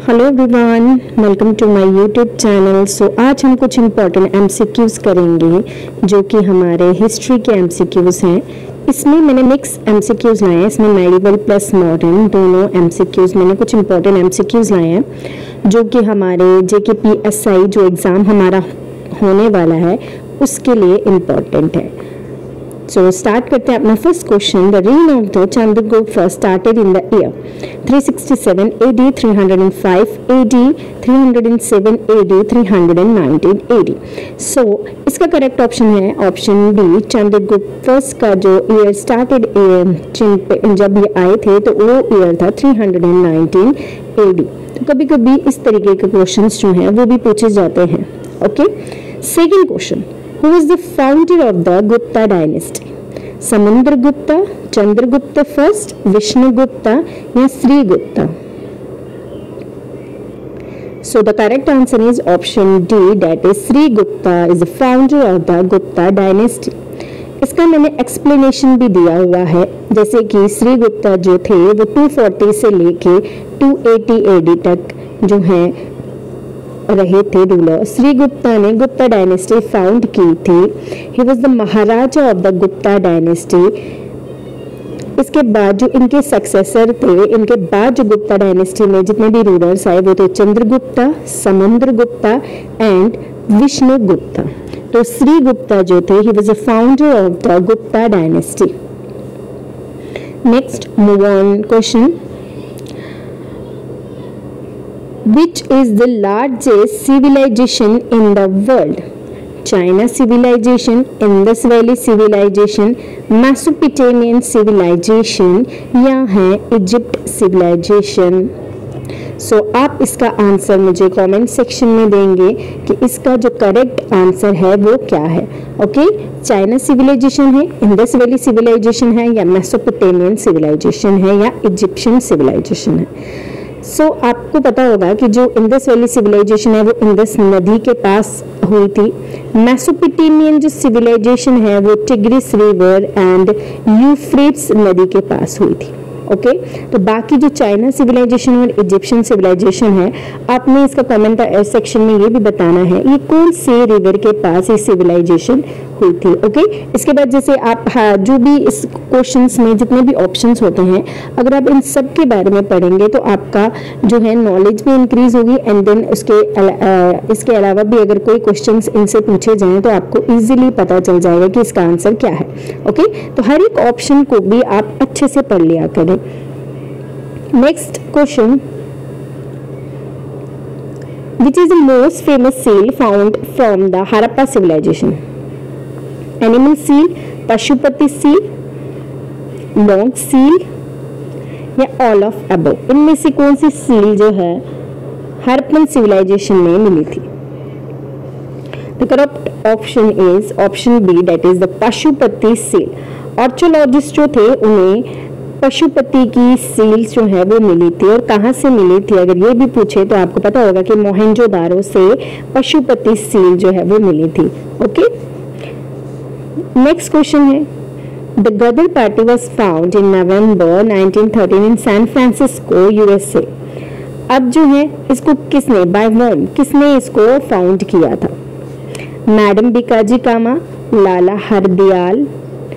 Hello everyone, welcome to my YouTube channel. So आज हम कुछ इम्पॉर्टेंट एमसीक्यूज़ करेंगे जो कि हमारे हिस्ट्री के एमसीक्यूज़ हैं। इसमें मैंने मिक्स एमसीक्यूज़ लाए हैं, इसमें मेडिवल प्लस मॉडर्न दोनों एमसीक्यूज़ मैंने कुछ इम्पॉर्टेंट एमसीक्यूज़ लाए हैं जो कि हमारे जेकेपीएसआई जो एग्ज़ाम हमारा होने वाला है उसके लिए इम्पॉर्टेंट है। So start करते हैं अपना first question. The reign of the Chandragupta started in the year 367 AD, 305 AD, 307 AD, 319 AD। So इसका करेक्ट ऑप्शन है ऑप्शन बी। चंद्रगुप्त फर्स्ट का जो ईयर स्टार्टेड जब ये आए थे तो वो ईयर था 319 AD। तो कभी कभी इस तरीके के क्वेश्चंस जो हैं वो भी पूछे जाते हैं। Okay, second question, Who was the founder of the Gupta dynasty? Samundragupta, Chandragupta first, Vishnugupta या Srigupta? So the correct answer is option D, that is Srigupta is the founder of the Gupta dynasty. इसका मैंने explanation भी दिया हुआ है, जैसे कि श्रीगुप्ता जो थे वो 240 से लेके 280 AD तक जो है रहे थे रूलर। श्रीगुप्ता ने गुप्ता डायनेस्टी फाउंड की थी। He was the Maharaja of the Gupta dynasty. इसके बाद जो इनके सक्सेसर थे, इनके बाद जो गुप्ता डायनेस्टी में जितने भी रूलर्स आए वो थे चंद्रगुप्ता, समुद्रगुप्ता एंड विष्णुगुप्ता। तो श्रीगुप्ता जो थे he was the founder of the Gupta dynasty. Next move on question, Which is the largest civilization in the world? China civilization, Indus Valley civilization, Mesopotamian civilization या है इजिप्ट civilization? So आप इसका आंसर मुझे comment section में देंगे कि इसका जो करेक्ट आंसर है वो क्या है। ओके, चाइना सिविलाइजेशन है, इंडस वैली सिविलाइजेशन है या मेसोपोटामियन सिविलाइजेशन है या इजिप्शियन सिविलाइजेशन है। सो आपको पता होगा कि जो इंडस वैली सिविलाइजेशन है वो इंडस नदी के पास हुई थी। मेसोपोटामियन जो सिविलाइजेशन है वो टिग्रिस रिवर एंड यूफ्रेट्स नदी के पास हुई थी। ओके, तो बाकी जो चाइना सिविलाइजेशन और इजिप्शियन सिविलाइजेशन है, आपने इसका कमेंट सेक्शन में ये भी बताना है ये कौन से रिवर के पास ये सिविलाइजेशन हुई थी। ओके, इसके बाद जैसे आप जो भी इस क्वेश्चंस में जितने भी ऑप्शंस होते हैं, अगर आप इन सब के बारे में पढ़ेंगे तो आपका जो है नॉलेज भी इंक्रीज होगी एंड देन इसके अलावा भी अगर कोई क्वेश्चंस इनसे पूछे जाएं तो आपको इजीली पता चल जाएगा कि इसका आंसर क्या है। ओके, तो हर एक ऑप्शन को भी आप अच्छे से पढ़ लिया करें। Next question, which is the most famous seal found from the Harappa civilization? Animal seal, Pashupati seal, monk seal या all of above? इनमें से कौन सी सील जो है हरप्पन सिविलाइजेशन में मिली थी? The correct option is option B, that is the Pashupati seal. Archaeologist जो थे उन्हें पशुपति की सील्स जो है वो मिली थी। और कहाँ से मिली थी अगर ये भी पूछे तो आपको पता होगा कि मोहनजोदारो से पशुपति सील जो है वो मिली थी। ओके, नेक्स्ट क्वेश्चन है, the Ghadar party was found in November 1913 in San Francisco USA. अब जो है इसको किसने बाय वॉम किसने इसको फाउंड किया था? मैडम बीकाजी कामा, लाला हरदयाल,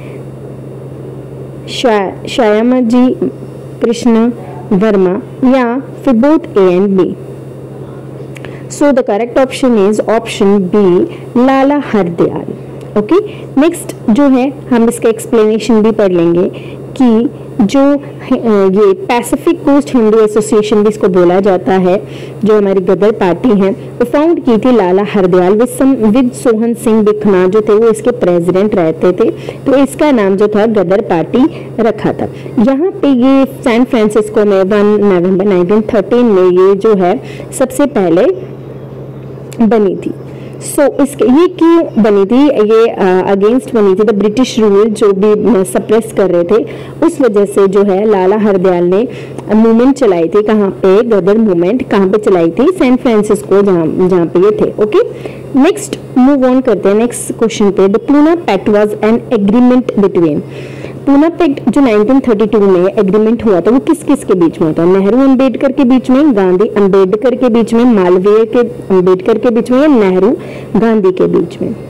श्यामाजी कृष्ण वर्मा या फिर both A and B? So the correct option is option B, Lala Hardayal. Okay, next जो है हम इसका एक्सप्लेनेशन भी पढ़ लेंगे कि जो ये पैसिफिक कोस्ट हिंदू एसोसिएशन भी इसको बोला जाता है, जो हमारी गदर पार्टी है वो फाउंड की थी लाला हरदयाल विद सोहन सिंह बिखना जो थे वो इसके प्रेसिडेंट रहते थे। तो इसका नाम जो था गदर पार्टी रखा था। यहाँ पे ये सैन फ्रांसिस्को में 1 नवंबर 1913 में ये जो है सबसे पहले बनी थी। सो इसके ये क्यों बनी थी? ये अगेंस्ट बनी थी द ब्रिटिश रूल जो भी सप्रेस कर रहे थे, उस वजह से जो है लाला हरदयाल ने मूवमेंट चलाई थी। कहाँ पे? गदर मूवमेंट कहाँ पे चलाई थी? सैन फ्रांसिस्को, जहाँ पे ये थे। ओके, नेक्स्ट मूव ऑन करते हैं नेक्स्ट क्वेश्चन पे। The Poona pact was an agreement between Poona pact जो 1932 में एग्रीमेंट हुआ था वो किस किस के बीच में होता है? नेहरू अंबेडकर के बीच में, गांधी अंबेडकर के बीच में, मालवीय के अंबेडकर के बीच में, या नेहरू गांधी के बीच में?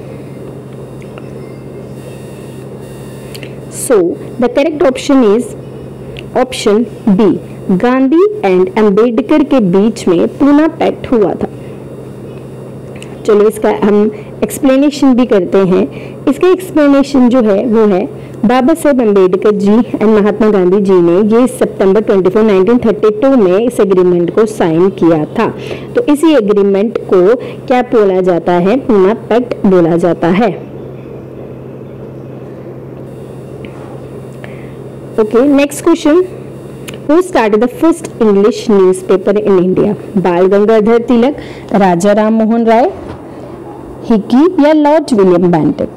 So the correct option is option B, Gandhi and Ambedkar के बीच में पूना पैक्ट हुआ था। चलो इसका हम एक्सप्लेनेशन भी करते हैं। इसका एक्सप्लेनेशन जो है वो है, बाबा साहेब अम्बेडकर जी एंड महात्मा गांधी जी ने ये सितंबर 24, 1932 में इस एग्रीमेंट को साइन किया था। तो इसी एग्रीमेंट को क्या बोला जाता है? पूना पैक्ट बोला जाता है। Okay, next question, who started the first English newspaper in India? Bal Gangadhar Tilak, Raja Ram Mohan Roy, Hickey या Lord William Bentinck?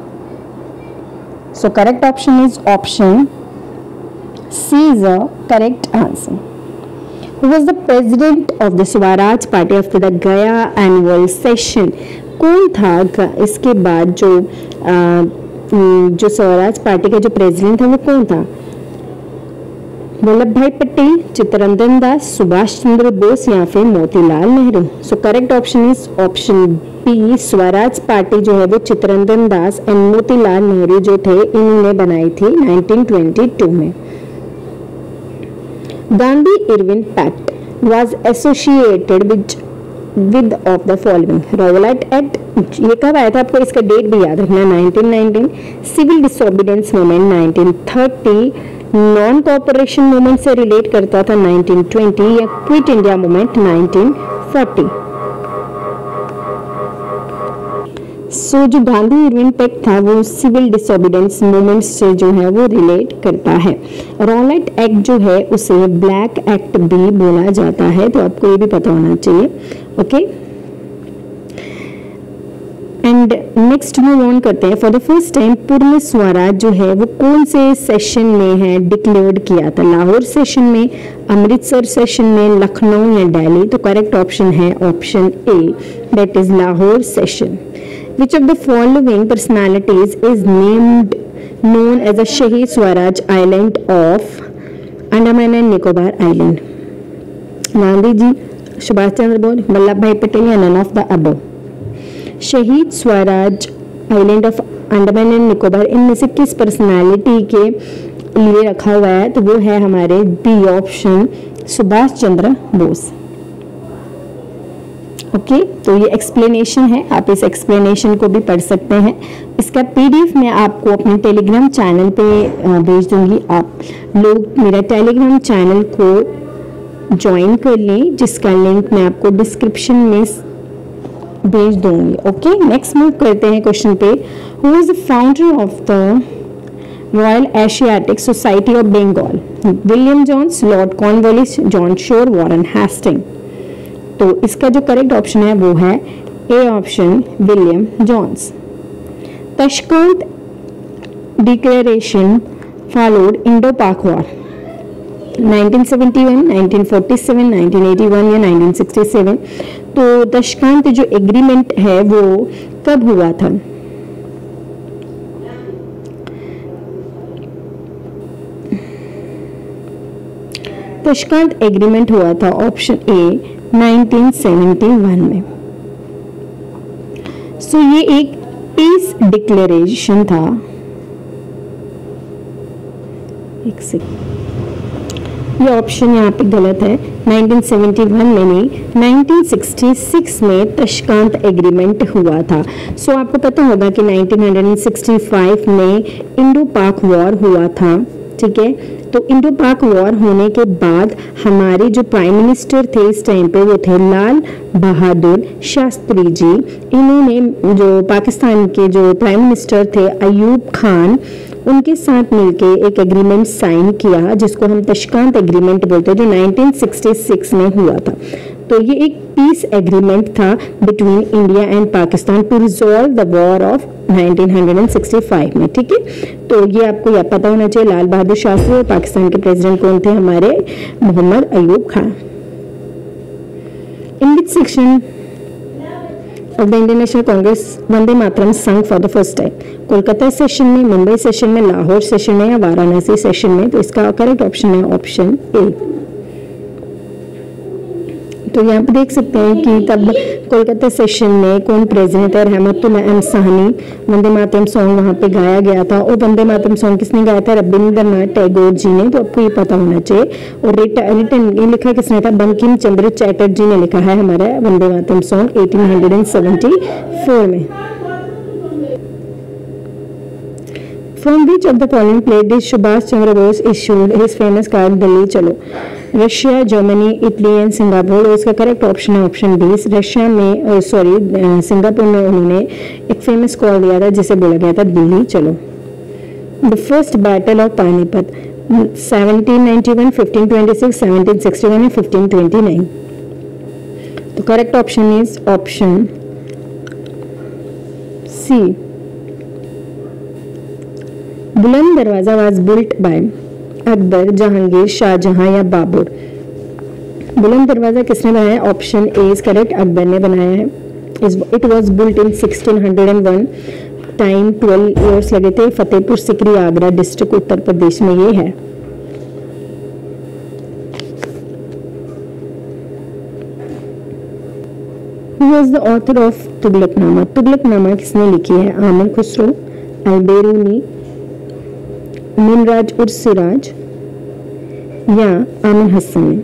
So correct option is option C is a correct answer. Who was the president of the Swaraj Party after the Gaya annual session? कौन था इसके बाद जो Swaraj party का जो president था वो कौन था? वल्लभ भाई पटेल, चित्तरंजन दास, सुभाष चंद्र बोस या फिर Motilal Nehru? So correct option is option B, Swaraj party जो है वो चित्तरंजन दास एंड मोतीलाल नेहरू जो थे इन्होंने बनाई थी 1922 में। Gandhi Irwin pact was associated with of the following? Rowlatt Act, ये कब आया था? आपको इसका डेट भी याद रखना, 1919। Civil disobedience movement 1930, non cooperation movement से रिलेट करता था 1920, या क्विट इंडिया मूवमेंट 1940? सो जो गांधी इरविन पैक्ट था वो सिविल डिसोबीडियंस मूवमेंट से जो है वो रिलेट करता है। रॉवलाट एक्ट जो है उसे ब्लैक एक्ट भी बोला जाता है, तो आपको ये भी पता होना चाहिए। Okay, and next move on करते हैं। फॉर द फर्स्ट टाइम पूर्ण स्वराज जो है वो कौन से सेशन में है डिक्लेयर्ड किया था? लाहौर सेशन में, अमृतसर सेशन में, लखनऊ या दिल्ली? तो करेक्ट ऑप्शन है option A, that is Lahore session. Which of the following personalities is named known as a Shahid Swaraj Island of Andaman and Nicobar Island? Gandhi ji, Subhash Chandra Bose, Vallabh bhai Patel या none of the above? Shaheed Swaraj island of Andaman and Nicobar इनमें से किस personality के लिए रखा हुआ है? तो वो है हमारे B option, Subhash Chandra Bose. Okay, तो ये एक्सप्लेनेशन है, आप इस एक्सप्लेनेशन को भी पढ़ सकते हैं। इसका पीडीएफ मैं आपको अपने टेलीग्राम चैनल पे भेज दूंगी। आप लोग मेरा टेलीग्राम चैनल को ज्वाइन कर लें, जिसका लिंक मैं आपको डिस्क्रिप्शन में भेज दूंगी। ओके, नेक्स्ट मूव करते हैं क्वेश्चन पे। Who is the founder of the Royal Asiatic Society of Bengal? William Jones, Lord Cornwallis, John Shore, Warren Hastings? तो इसका जो करेक्ट ऑप्शन है वो है A option, William Jones. Tashkent declaration followed Indo Pak war? 1971, 1947, 1981 या 1967? तो तशकंत जो एग्रीमेंट है वो कब हुआ था? तशकंत एग्रीमेंट हुआ था ऑप्शन ए 1971 में। सो ये एक पीस डिक्लेरेशन था। एक सेकंड, ये ऑप्शन यहाँ पे गलत है, 1971 में नहीं, 1966 में तशकंत एग्रीमेंट हुआ था। सो आपको पता होगा कि 1965 में इंडो पाक वॉर हुआ था, ठीक है। तो इंडो पाक वॉर होने के बाद हमारे जो प्राइम मिनिस्टर थे इस टाइम पे वो थे लाल बहादुर शास्त्री जी। इन्होंने जो पाकिस्तान के जो प्राइम मिनिस्टर थे अयूब खान, उनके साथ मिलके एक एग्रीमेंट साइन किया जिसको हम तशकंत एग्रीमेंट बोलते हैं, जो 1966 में हुआ था। तो ये एक पीस एग्रीमेंट था between India and Pakistan to resolve the war of 1965 में, ठीक है। तो ये आपको यह पता होना चाहिए, लाल बहादुर शास्त्री और पाकिस्तान के प्रेसिडेंट कौन थे? हमारे Mohammad Ayub Khan. In which session of the International Congress Vande Mataram sung for the first time? Kolkata session में, मुंबई सेशन में, लाहौर सेशन में या वाराणसी सेशन में? तो इसका करेक्ट ऑप्शन है ऑप्शन ए। तो यहाँ पे देख सकते हैं कि तब कोलकाता सेशन में कौन प्रेजेंट है, रहमतुल्लाह एम साहनी। वंदे मातरम सॉन्ग वहाँ पे गाया गया था। और वंदे मातरम सॉन्ग किसने गाया था? रविंद्रनाथ टैगोर जी ने। तो आपको ये पता होना चाहिए। और रिटन ये लिखा किसने था? बंकिम चंद्र चैटर्जी ने लिखा है हमारा वंदे मातरम सॉन्ग 1874 में। From which of the following play did Subhash Chandra Bose issued his famous card Delhi Chalo? Russia, Germany, Italy and Singapore. और इसका करेक्ट ऑप्शन है ऑप्शन बी। रशिया में सिंगापुर में उन्होंने एक फेमस कॉल दिया था जिसे बोला गया था Delhi Chalo. The first battle of Panipat 1791, 1526, 1761 या 1529? तो correct option is option C. Buland Darwaza was built by Akbar, Jahangir, Shahjahan या बाबर? बुलंद दरवाजा किसने बनाया? Option A is correct, Akbar ने बनाया है। It was built in 1601। Time 12 years लगे थे। फतेहपुर सिकरी, आगरा डिस्ट्रिक्ट, उत्तर प्रदेश में ये है। Who was the author of Tughlaqnama? Tughlaqnama किसने लिखी है? आमिर खुसरो, अलबेरूनी, मुनराज उर सिराज या आमिर हसन ने?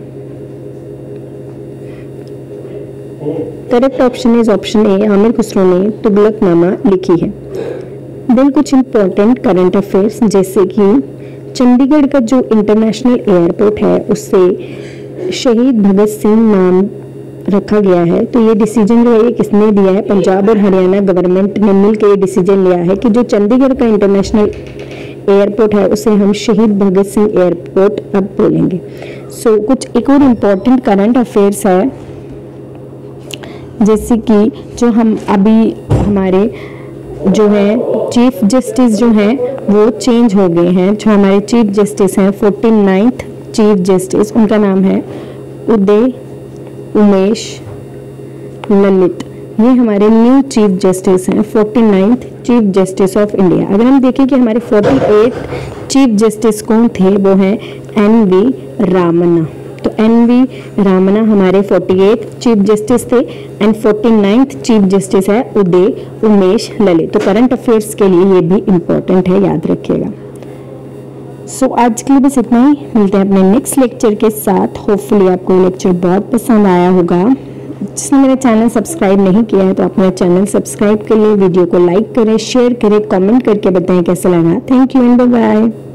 Correct option is option A, Amir Khusro ने तुगलकनामा लिखी है। देन कुछ इंपॉर्टेंट करंट अफेयर्स, जैसे कि चंडीगढ़ का जो इंटरनेशनल एयरपोर्ट है उससे शहीद भगत सिंह नाम रखा गया है। तो ये डिसीजन जो है ये किसने दिया है? पंजाब और हरियाणा गवर्नमेंट ने मिलकर ये डिसीजन लिया है कि जो चंडीगढ़ का इंटरनेशनल एयरपोर्ट है उसे हम शहीद भगत सिंह एयरपोर्ट अब बोलेंगे। सो कुछ एक और इम्पोर्टेंट करंट अफेयर्स है, जैसे कि जो हम अभी हमारे जो है चीफ जस्टिस जो हैं वो चेंज हो गए हैं। जो हमारे चीफ जस्टिस हैं 49th चीफ जस्टिस, उनका नाम है उदय उमेश ललित। ये हमारे न्यू चीफ जस्टिस हैं, 49th chief justice of India. अगर हम देखें कि हमारे 48th चीफ जस्टिस कौन थे, वो हैं NV रामन्ना। तो NV रामन्ना हमारे 48th चीफ जस्टिस थे एंड 49th चीफ जस्टिस है उदय उमेश ललित। तो करंट अफेयर्स के लिए ये भी इम्पोर्टेंट है, याद रखिएगा। सो आज के लिए बस इतना ही। मिलते हैं अपने नेक्स्ट लेक्चर के साथ। होपफुली आपको ये लेक्चर बहुत पसंद आया होगा। जिसने मेरा चैनल सब्सक्राइब नहीं किया है तो अपना चैनल सब्सक्राइब करिए, वीडियो को लाइक करें, शेयर करें, कमेंट करके बताएं कैसा लगा। Thank you and bye bye.